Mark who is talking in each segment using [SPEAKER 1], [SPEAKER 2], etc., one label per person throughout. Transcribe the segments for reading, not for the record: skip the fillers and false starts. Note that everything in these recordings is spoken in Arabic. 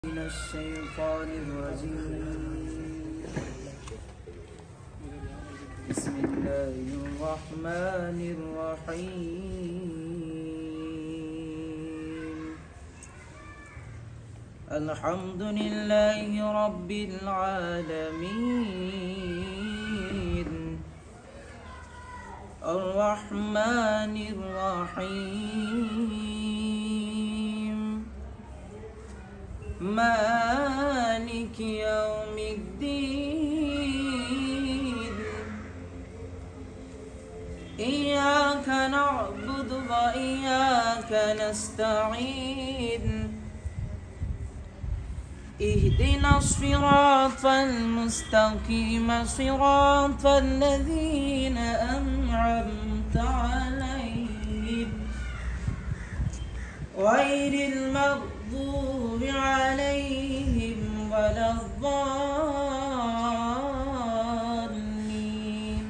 [SPEAKER 1] من الشيطان الرجيم بسم الله الرحمن الرحيم الحمد لله رب العالمين الرحمن الرحيم مالك يوم الدين إياك نعبد وإياك نستعين اهدنا الصراط المستقيم صراط الذين أنعمت عليهم غير المغضوب عليهم ولا الضالين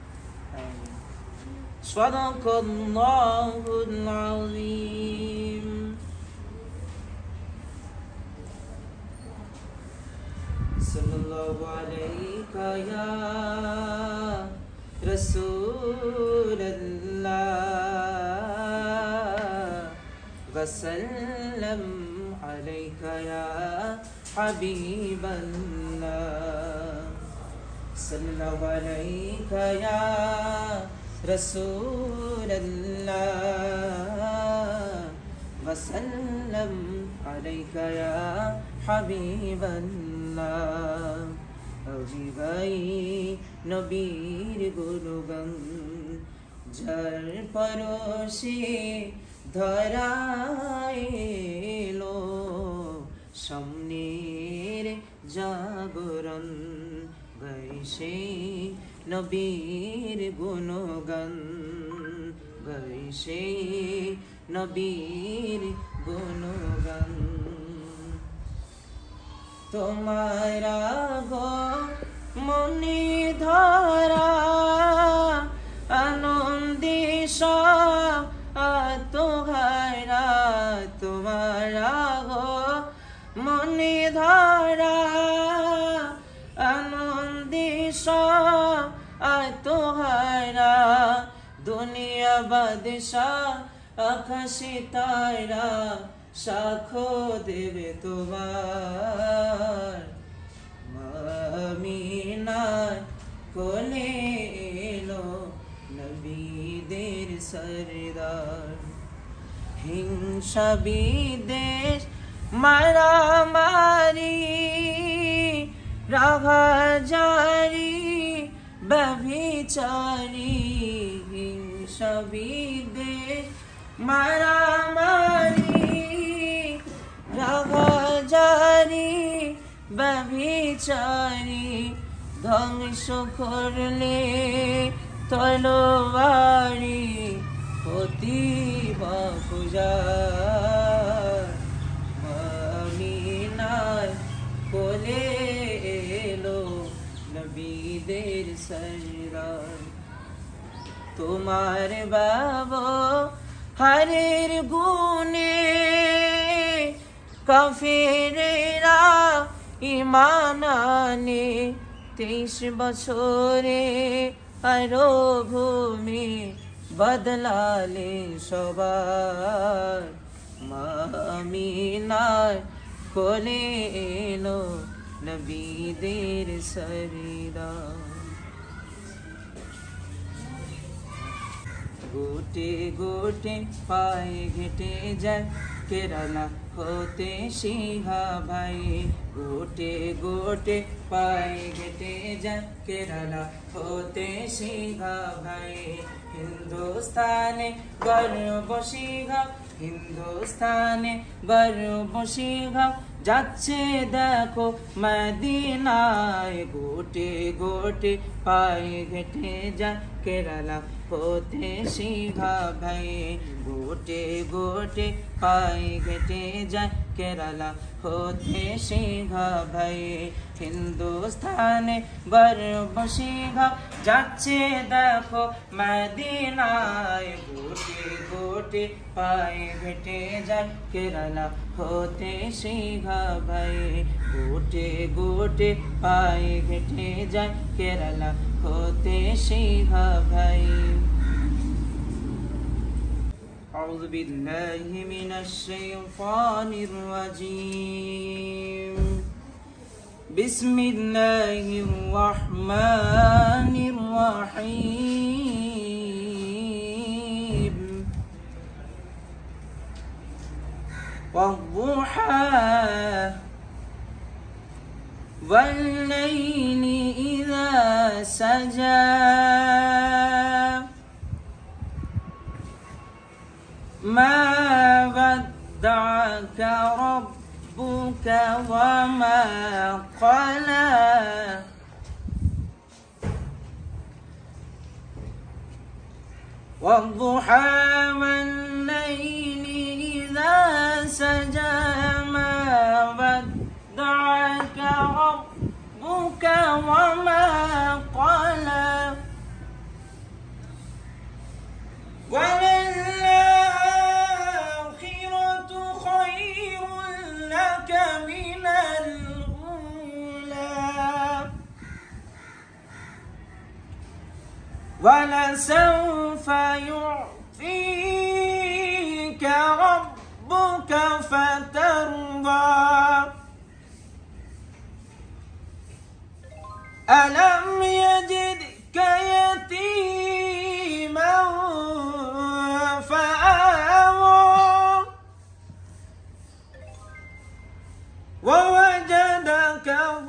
[SPEAKER 1] صدق الله العظيم صلى الله عليك يا رسول الله وسلم عليك يا حبيب الله صلى الله عليك يا رسول الله وسلم عليك يا حبيب الله অজিবাই নবীর গুণগান যার পরশে ধরাইলো সামনের জাগরণ গাইছে নবীর গুণগান গাইছে নবীর গুণগান তোমারা গো মনি ধরা আনন্দিস তোহারা তোমারা গো মনি ধরা আনন্দিস তোহারা দুনিয়া বাদশাহ আকাশে তারা সাক্ষ্য দেবে তোমার আমিনার কোলে এলো নবীদের সরদার হিংসা বিদ্বেষ মারামারি রাগাজারি ব্যভিচারি হিংসা বিদ্বেষ মারামারি রাগাজারি ব্যভিচারি ধ্বংস করলে তলোয়ারি প্রতিভা পূজার আমিনার কোলে এলো নবীদের সরদার তোমার বাবা হরের গুণে কাফেরেরা ঈমান আনে 23 বছরে আরো ভূমি বদলালে সবার মা আমিনার কোলে এলো নবীদের সরদার গোটে গোটে পায়ে ঘেটে যায় কেরালা হতে সিংহা ভাই গোটে গোটে পায়ে ঘেটে যায় কেরালা হতে সিংহা ভাই হিন্দুস্তানে গর্ব সিংহা হিন্দুস্তানে গর্ব সিংহা যাচ্ছে দেখো মদিনায় গোটে গোটে পায়ে ঘেটে যায় কেরালা হতে সিংহা ভাই গোটে গোটে পায়ে ঘেটে যায় কেরালা হতে সিংহা ভাই হিন্দুস্তানে গর্ব সিংহা যাচ্ছে দেখো মদিনায় গোটে গোটে পায়ে ঘেটে যায় কেরালা হতে সিংহা ভাই গোটে গোটে পায়ে ঘেটে যায় কেরালা होते सिंहा भाई أعوذ بالله من الشيطان الرجيم بسم الله الرحمن الرحيم والضحى والليل إذا سجى ما ودعك ربك وما قلى والضحى والليل إذا سجى ما ودعك ربك وما قلى وللآخرة خير لك من الأولى ولسوف يعطيك ربك فترضى ألم يجدك يتيما فآوى ووجدك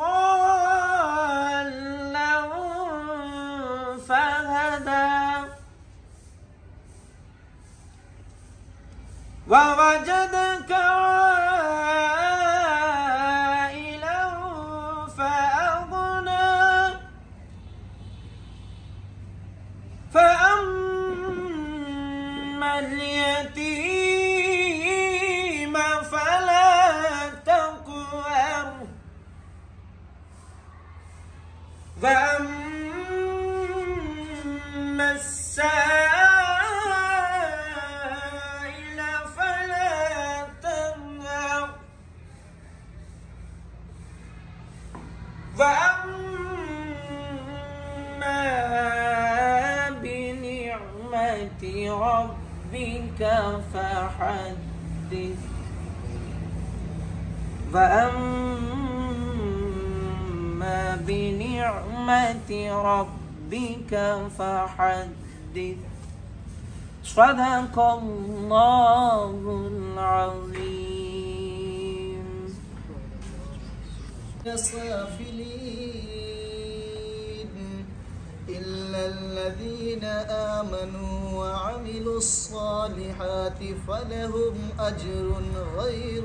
[SPEAKER 1] ضالا فهدى ووجدك فأما اليتيم فلا تقهر وأما السائل فلا تنهر وأما بنعمة ربك فحدث وأما بنعمة ربك فحدث صدق الله العظيم.
[SPEAKER 2] إلا الذين آمنوا وعملوا الصالحات فلهم أجر غير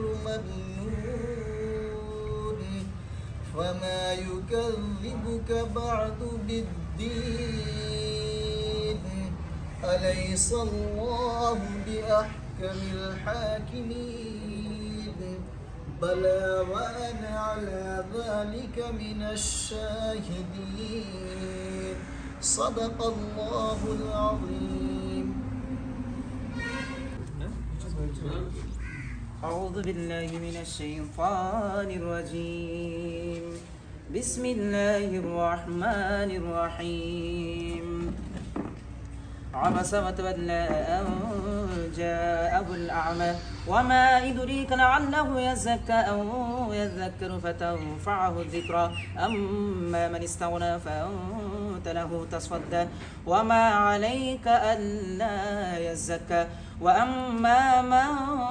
[SPEAKER 2] ممنون فما يكذبك بعد بالدين أليس الله بأحكم الحاكمين بلى وأنا على ذلك من الشاهدين صدق الله العظيم.
[SPEAKER 1] أعوذ بالله من الشيطان الرجيم بسم الله الرحمن الرحيم عبس وتولى أن جاءه الأعمى وما يدريك لعله يزكى أو يذكر فتنفعه الذكرى أما من استغنى فأنت له تصدى وما عليك ألا يزكى وأما من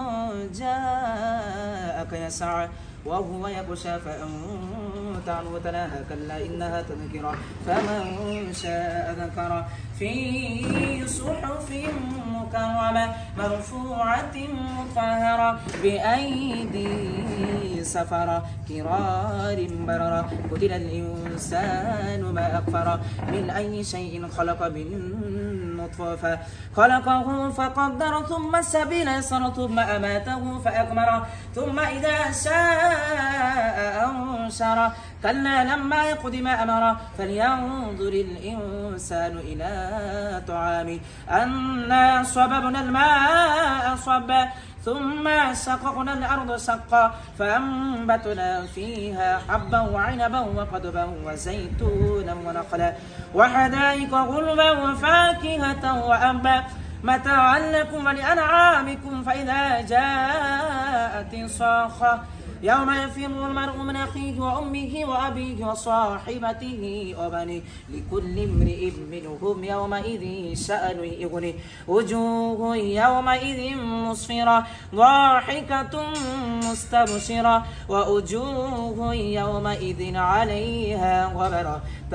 [SPEAKER 1] جاءك يسعى وهو يخشى فأنت عنه تلاها كلا إنها تذكرة فمن شاء ذكره في صحف مكرمة مرفوعة مطهرة بأيدي سفرة كرار بررة قتل الإنسان ما أكفره من أي شيء خلق من نطفة خلقه فقدر ثم السبيل يسر ثم أماته فأقبره ثم إذا شاء أنشر كلا لما يقض ما أمره فلينظر الإنسان إلى طعامه أنا صببنا الماء صبا ثم شققنا الأرض شقا فأنبتنا فيها حبا وعنبا وقضبا وزيتونا ونخلا وحدائق غلبا وفاكهة وأبا متاعا لكم ولأنعامكم فإذا جاءت الصاخة يوم يفر المرء من أخيه وأمه وأبيه وصاحبته وبنيه لكل امرئ منهم يومئذ شأن يغنيه وجوه يومئذ مسفرة ضاحكة مستبشرة ووجوه يومئذ عليها غبرة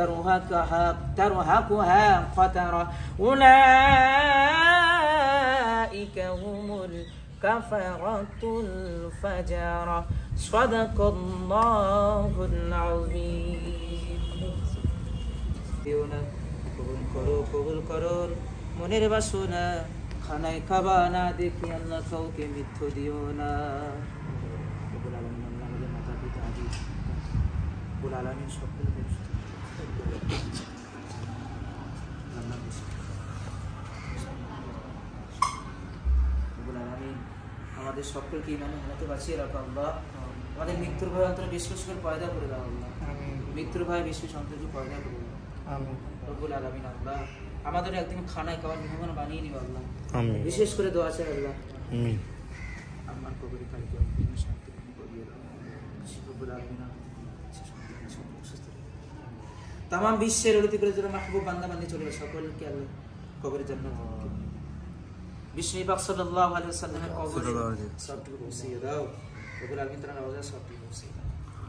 [SPEAKER 1] ترهقها قترة أولئك هم الكفرة الفجرة صدق الله العظيم কবুল করুন মনের বাসনা খানায় খাবা না দেখি আল্লাহ কাউকে মৃত্যু দিও না রব্বুল আলামিন আমাদের মাতা পিতা আদি রব্বুল আলামিন সকলকে রব্বুল আলামিন আমাদের সকলকে ইমানে হায়াতে বাঁচিয়ে রাখো আল্লাহ আমাদের মৃত্যুর ভয় অন্তরে বিশ্বাস করে পয়দা করে দাও আল্লাহ মৃত্যুর ভয় বিশ্বাস অন্তরে পয়দা করে দাও আমিন রব্বুল আলামিন আল্লাহ আমাদের একদিন খানায় খাওয়ার মেহমান বানিয়ে নিও আল্লাহ আমিন বিশেষ করে দোয়া চাই আল্লাহ আমিন আমার কবরে কালকে শান্তি করিয়ে দাও রব্বুল আলামিন तमाम বিশ্বের উন্নতি করে যারা মাহবুব বান্দা বান্দি চলে সকলকে আল্লাহ কবরে জান্নাত বিশ্ব পাক সাল্লাল্লাহু আলাইহি ওয়াসাল্লামের কবরে সবটুকু পৌঁছিয়ে দাও রব্বুল আলামিন তাআলা রওজা সবটুকু পৌঁছিয়ে দাও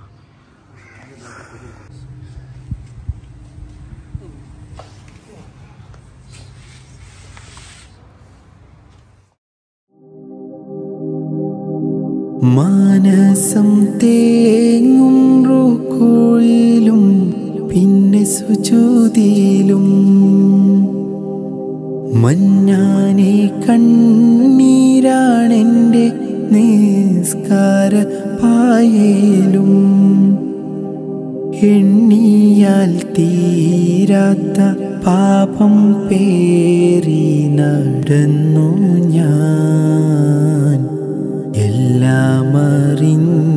[SPEAKER 3] മാനസം തേങ്ങും റുകുയിലും പിന്നെ സുജൂദിലും മഞ്ഞാനെ കണ്ണീരാണെൻ്റെ നിസ്കാര പായലും എണ്ണിയാൽ തീരാത്ത പാപം പേറി നടന്നു ഞാൻ എല്ലാം അറിഞ്ഞ